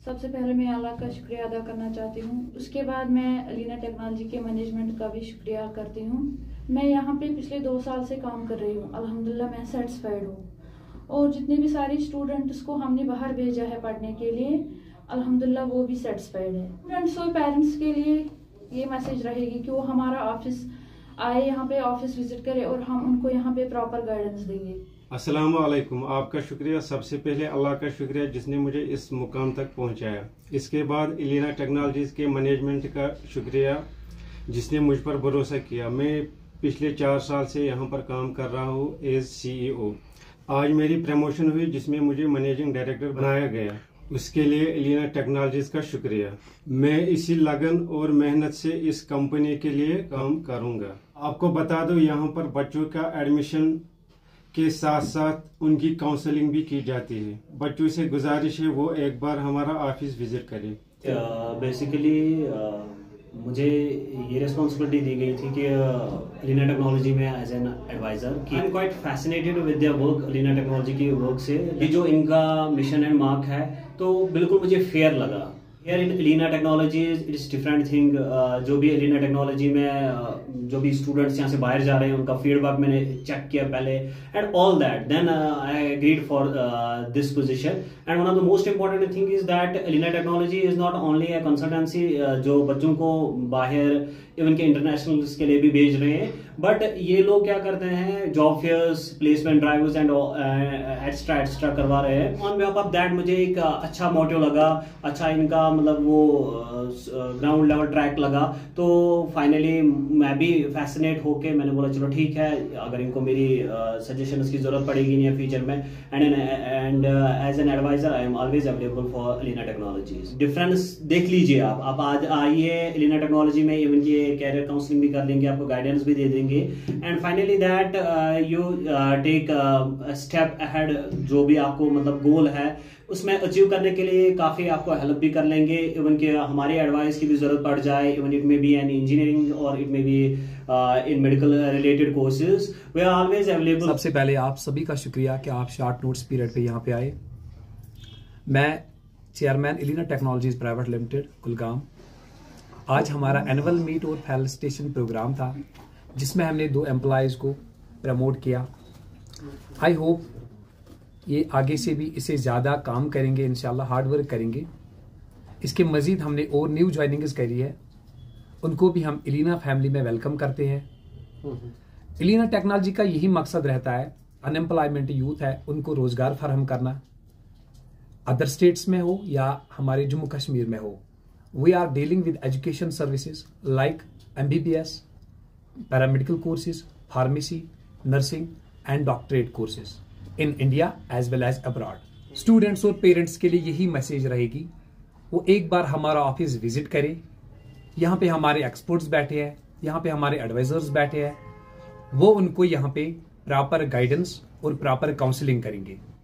सबसे पहले मैं अल्लाह का शुक्रिया अदा करना चाहती हूँ। उसके बाद मैं अलीना टेक्नोलॉजी के मैनेजमेंट का भी शुक्रिया करती हूँ। मैं यहाँ पे पिछले 2 साल से काम कर रही हूँ। अल्हम्दुलिल्लाह मैं सेटिस्फाइड हूँ और जितने भी सारे स्टूडेंट्स को हमने बाहर भेजा है पढ़ने के लिए, अल्हम्दुलिल्लाह वो भी सेटिस्फाइड है। स्टूडेंट्स और पेरेंट्स के लिए ये मैसेज रहेगी कि वो हमारा ऑफिस आए, यहाँ पे ऑफिस विजिट करे और हम उनको यहाँ पे प्रॉपर गाइडेंस देंगे। अस्सलाम वालेकुम। आपका शुक्रिया। सबसे पहले अल्लाह का शुक्रिया जिसने मुझे इस मुकाम तक पहुंचाया। इसके बाद अलीना टेक्नोलॉजीज के मैनेजमेंट का शुक्रिया जिसने मुझ पर भरोसा किया। मैं पिछले 4 साल से यहाँ पर काम कर रहा हूँ एज CEO। आज मेरी प्रमोशन हुई जिसमें मुझे मैनेजिंग डायरेक्टर बनाया गया। उसके लिए अलीना टेक्नोलॉजीज का शुक्रिया। मैं इसी लगन और मेहनत से इस कंपनी के लिए काम करूँगा। आपको बता दो, यहाँ पर बच्चों का एडमिशन के साथ साथ उनकी काउंसलिंग भी की जाती है। बच्चों से गुजारिश है वो एक बार हमारा ऑफिस विजिट करें। बेसिकली मुझे ये रिस्पॉन्सिबिलिटी दी गई थी कि अलीना टेक्नोलॉजी में एज एन एडवाइजर कि I am quite fascinated with their work. Alina technology की वर्क से ये जो इनका मिशन एंड मार्क है तो बिल्कुल मुझे फेयर लगा। Here in Alina technology it is different thing. जो भी अलीना टेक्नोलॉजी में जो भी स्टूडेंट्स यहाँ से बाहर जा रहे हैं उनका फीडबैक मैंने चेक किया पहले and all that, then I agreed for this position. And one of the most important thing is that Alina technology is not only a consultancy जो बच्चों को बाहर इवन के इंटरनेशनल के लिए भी भेज रहे हैं, बट ये लोग क्या करते हैं job fairs, placement drives and extra करवा रहे हैं। ऑन बिहाफ ऑफ दैट मुझे एक अच्छा मोटिव लगा, अच्छा इनका मतलब वो ग्राउंड लेवल ट्रैक लगा। तो फाइनली मैं भी फैसिनेट होके मैंने बोला चलो ठीक है, अगर इनको मेरी सजेशंस की जरूरत पड़ेगी नहीं फ्यूचर में, and as an advisor I am always available for Alina technologies. Difference देख लीजिए आप आज आइए अलीना टेक्नोलॉजी में, इवन की कैरियर काउंसलिंग भी कर देंगे, आपको गाइडेंस भी दे देंगे and finally that you take step ahead. जो भी आपको मतलब गोल है उसमें अचीव करने के लिए काफी आपको हेल्प भी कर लेंगे। इवन के हमारी एडवाइस की भी जरूरत पड़ जाए, even it may be an engineering और it may be in medical related courses, we are always available. सबसे पहले आप सभी का शुक्रिया कि आप शॉर्ट नोटिस पीरियड पे यहाँ पे आए। मैं chairman Alina technologies private limited Kulgam. आज हमारा एनुअल मीट और फेलिसिटेशन प्रोग्राम था जिसमें हमने 2 एम्प्लॉयज को प्रमोट किया। आई होप ये आगे से भी इससे ज़्यादा काम करेंगे, इंशाल्लाह हार्ड वर्क करेंगे। इसके मज़ीद हमने और न्यू ज्वाइनिंग्स करी है, उनको भी हम अलीना फैमिली में वेलकम करते हैं। अलीना टेक्नोलॉजी का यही मकसद रहता है, अनएम्प्लॉयमेंट यूथ है उनको रोज़गार फराहम करना, अदर स्टेट्स में हो या हमारे जम्मू कश्मीर में हो। We are dealing with education services like MBBS, paramedical courses, pharmacy, nursing and doctorate courses in India as well as abroad. Students और पेरेंट्स के लिए यही मैसेज रहेगी, वो एक बार हमारा ऑफिस विजिट करें। यहाँ पे हमारे एक्सपर्ट्स बैठे हैं, यहाँ पे हमारे एडवाइजर्स बैठे हैं, वो उनको यहाँ पे प्रॉपर गाइडेंस और प्रॉपर काउंसलिंग करेंगे।